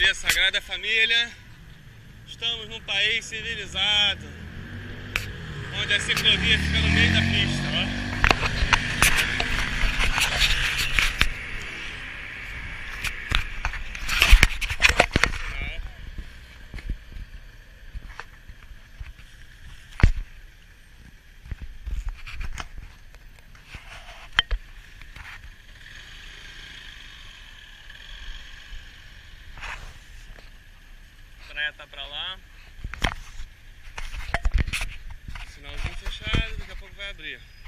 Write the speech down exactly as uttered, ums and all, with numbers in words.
Maria Sagrada Família. Estamos num país civilizado, onde a ciclovia fica no meio da pista, ó. A praia tá pra lá. Sinalzinho fechado, daqui a pouco vai abrir.